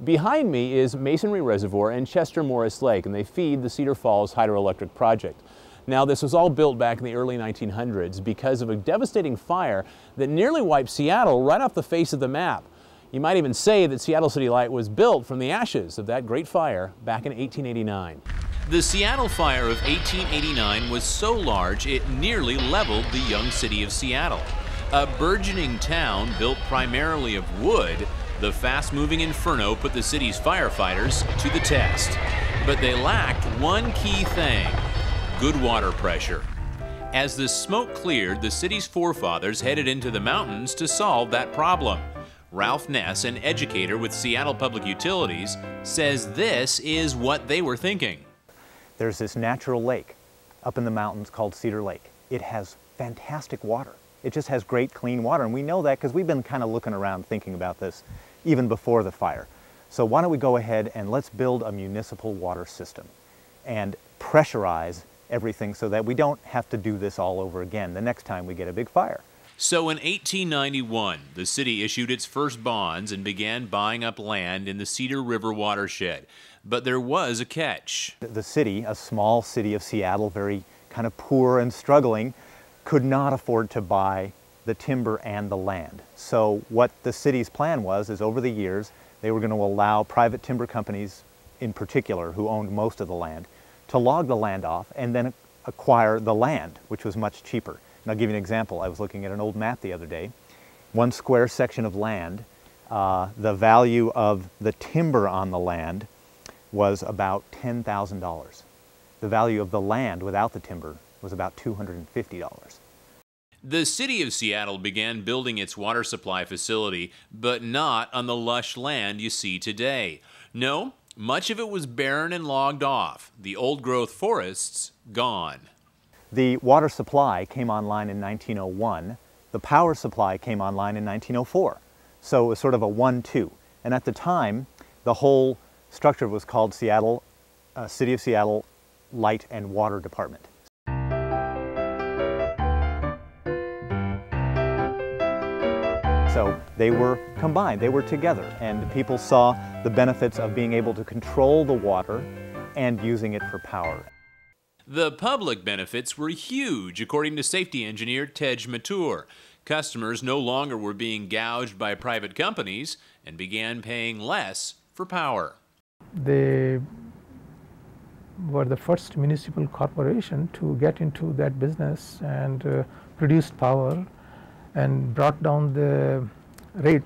Behind me is Masonry Reservoir and Chester Morris Lake, and they feed the Cedar Falls Hydroelectric project. Now, this was all built back in the early 1900s because of a devastating fire that nearly wiped Seattle right off the face of the map. You might even say that Seattle City Light was built from the ashes of that great fire back in 1889. The Seattle fire of 1889 was so large it nearly leveled the young city of Seattle. A burgeoning town built primarily of wood, the fast-moving inferno put the city's firefighters to the test. But they lacked one key thing: good water pressure. As the smoke cleared, the city's forefathers headed into the mountains to solve that problem. Ralph Naess, an educator with Seattle Public Utilities, says this is what they were thinking. There's this natural lake up in the mountains called Cedar Lake. It has fantastic water. It just has great clean water, and we know that because we've been kind of looking around thinking about this even before the fire. So why don't we go ahead and let's build a municipal water system and pressurize everything so that we don't have to do this all over again the next time we get a big fire. So in 1891, the city issued its first bonds and began buying up land in the Cedar River watershed. But there was a catch. The city, a small city of Seattle, very kind of poor and struggling, could not afford to buy the timber and the land. So what the city's plan was is over the years, they were going to allow private timber companies in particular, who owned most of the land, to log the land off and then acquire the land, which was much cheaper. And I'll give you an example. I was looking at an old map the other day. 1 square section of land, the value of the timber on the land was about $10,000. The value of the land without the timber was about $250. The city of Seattle began building its water supply facility, but not on the lush land you see today. No, much of it was barren and logged off, the old-growth forests gone. The water supply came online in 1901. The power supply came online in 1904. So it was sort of a 1-2. And at the time, the whole structure was called Seattle, City of Seattle Light and Water Department. So they were combined, they were together, and people saw the benefits of being able to control the water and using it for power. The public benefits were huge, according to safety engineer Tej Matur. Customers no longer were being gouged by private companies and began paying less for power. They were the first municipal corporation to get into that business and produced power and brought down the rate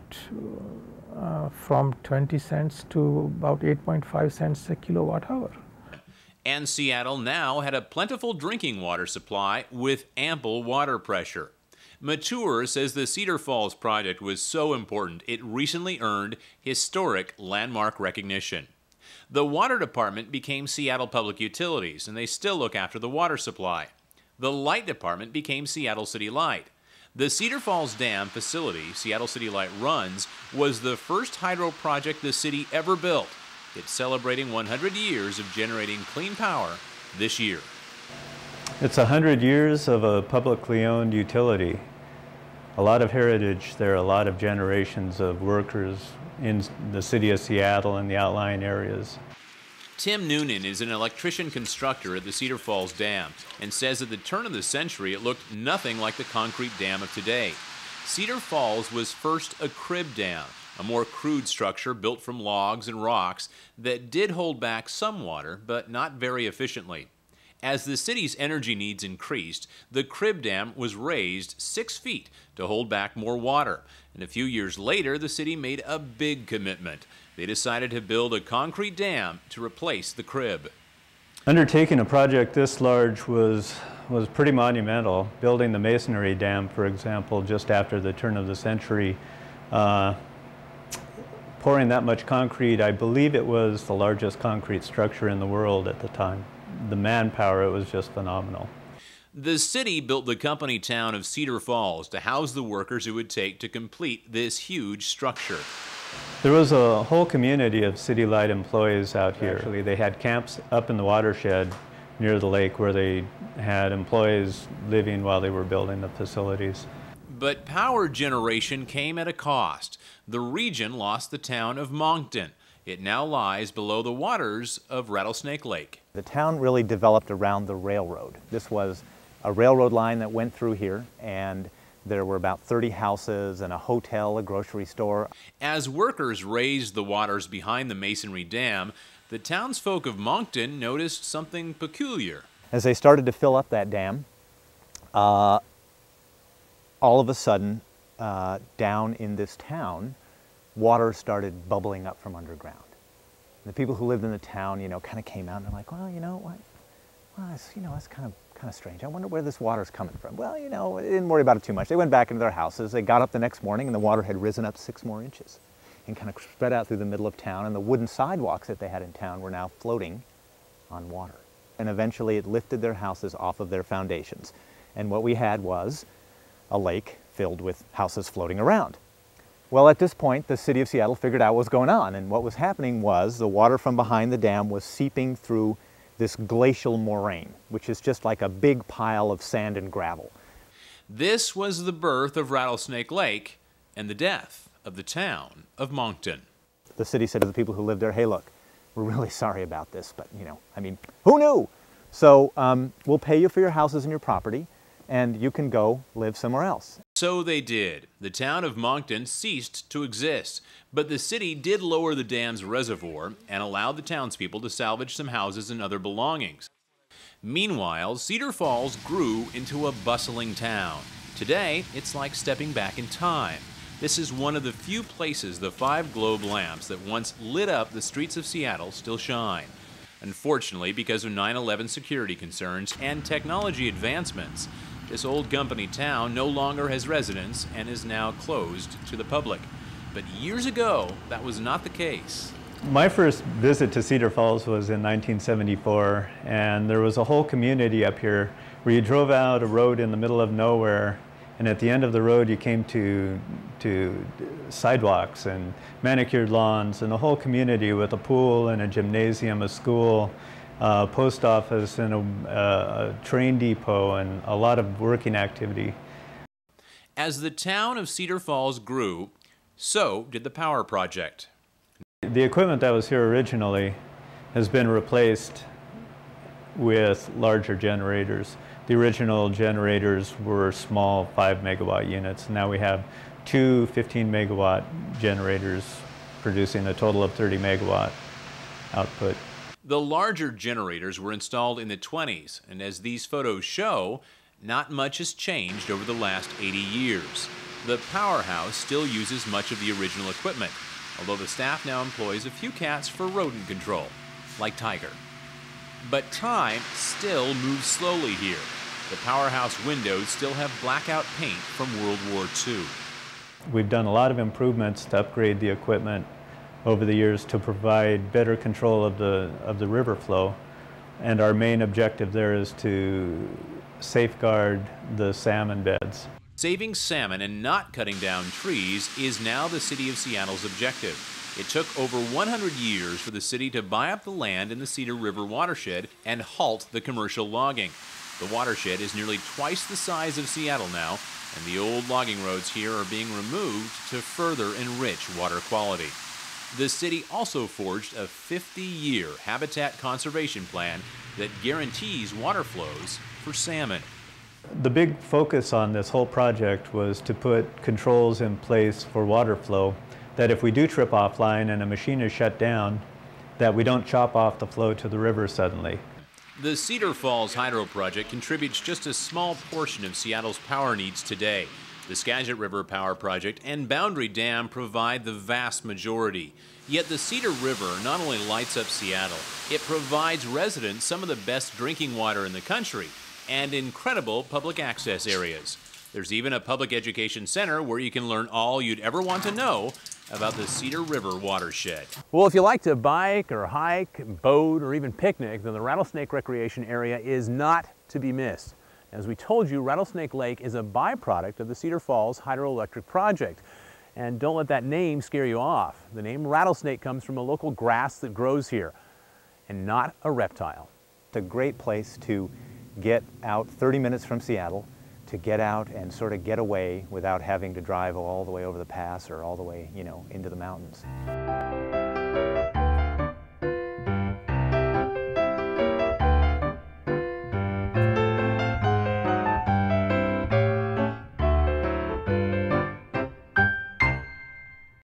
from 20 cents to about 8.5 cents a kilowatt hour. And Seattle now had a plentiful drinking water supply with ample water pressure. Matur says the Cedar Falls project was so important it recently earned historic landmark recognition. The water department became Seattle Public Utilities, and they still look after the water supply. The light department became Seattle City Light. The Cedar Falls Dam facility Seattle City Light runs was the first hydro project the city ever built. It's celebrating 100 years of generating clean power this year. It's 100 years of a publicly owned utility. A lot of heritage there, a lot of generations of workers in the city of Seattle and the outlying areas. Tim Noonan is an electrician constructor at the Cedar Falls Dam and says at the turn of the century it looked nothing like the concrete dam of today. Cedar Falls was first a crib dam, a more crude structure built from logs and rocks that did hold back some water, but not very efficiently. As the city's energy needs increased, the crib dam was raised 6 feet to hold back more water. And a few years later, the city made a big commitment. They decided to build a concrete dam to replace the crib. Undertaking a project this large was pretty monumental. Building the masonry dam, for example, just after the turn of the century, pouring that much concrete, I believe it was the largest concrete structure in the world at the time. The manpower, it was just phenomenal. The city built the company town of Cedar Falls to house the workers it would take to complete this huge structure. There was a whole community of City Light employees out here. Actually, they had camps up in the watershed near the lake where they had employees living while they were building the facilities. But power generation came at a cost. The region lost the town of Moncton. It now lies below the waters of Rattlesnake Lake. The town really developed around the railroad. This was a railroad line that went through here, and there were about 30 houses and a hotel, a grocery store. As workers raised the waters behind the masonry dam, the townsfolk of Moncton noticed something peculiar. As they started to fill up that dam, all of a sudden, down in this town, water started bubbling up from underground. The people who lived in the town, kind of came out and they're like, well, that's kind of strange. I wonder where this water's coming from. Well, they didn't worry about it too much. They went back into their houses. They got up the next morning and the water had risen up 6 more inches and kind of spread out through the middle of town, and the wooden sidewalks that they had in town were now floating on water. And eventually it lifted their houses off of their foundations. And what we had was a lake filled with houses floating around. Well, at this point, the city of Seattle figured out what was going on, and what was happening was the water from behind the dam was seeping through this glacial moraine, which is just like a big pile of sand and gravel. This was the birth of Rattlesnake Lake and the death of the town of Moncton. The city said to the people who lived there, hey, look, we're really sorry about this, but, who knew? So we'll pay you for your houses and your property, and you can go live somewhere else. So they did. The town of Moncton ceased to exist, but the city did lower the dam's reservoir and allowed the townspeople to salvage some houses and other belongings. Meanwhile, Cedar Falls grew into a bustling town. Today, it's like stepping back in time. This is one of the few places the 5 globe lamps that once lit up the streets of Seattle still shine. Unfortunately, because of 9/11 security concerns and technology advancements, this old company town no longer has residents and is now closed to the public. But years ago, that was not the case. My first visit to Cedar Falls was in 1974, and there was a whole community up here where you drove out a road in the middle of nowhere, and at the end of the road you came to sidewalks and manicured lawns and a whole community with a pool and a gymnasium, a school, post office, and a train depot, and a lot of working activity. As the town of Cedar Falls grew, so did the power project. The equipment that was here originally has been replaced with larger generators. The original generators were small 5 megawatt units. Now we have 2 15 megawatt generators producing a total of 30 megawatt output. The larger generators were installed in the 20s, and as these photos show, not much has changed over the last 80 years. The powerhouse still uses much of the original equipment, although the staff now employs a few cats for rodent control, like Tiger. But time still moves slowly here. The powerhouse windows still have blackout paint from World War II. We've done a lot of improvements to upgrade the equipment over the years to provide better control of the river flow, and our main objective there is to safeguard the salmon beds. Saving salmon and not cutting down trees is now the City of Seattle's objective. It took over 100 years for the city to buy up the land in the Cedar River watershed and halt the commercial logging. The watershed is nearly twice the size of Seattle now, and the old logging roads here are being removed to further enrich water quality. The city also forged a 50-year habitat conservation plan that guarantees water flows for salmon. The big focus on this whole project was to put controls in place for water flow, that if we do trip offline and a machine is shut down, that we don't chop off the flow to the river suddenly. The Cedar Falls Hydro Project contributes just a small portion of Seattle's power needs today. The Skagit River Power Project and Boundary Dam provide the vast majority. Yet the Cedar River not only lights up Seattle, it provides residents some of the best drinking water in the country and incredible public access areas. There's even a public education center where you can learn all you'd ever want to know about the Cedar River watershed. Well, if you like to bike or hike, boat, or even picnic, then the Rattlesnake Recreation Area is not to be missed. As we told you, Rattlesnake Lake is a byproduct of the Cedar Falls Hydroelectric project. And don't let that name scare you off. The name rattlesnake comes from a local grass that grows here, and not a reptile. It's a great place to get out 30 minutes from Seattle, to get out and sort of get away without having to drive all the way over the pass or all the way, into the mountains.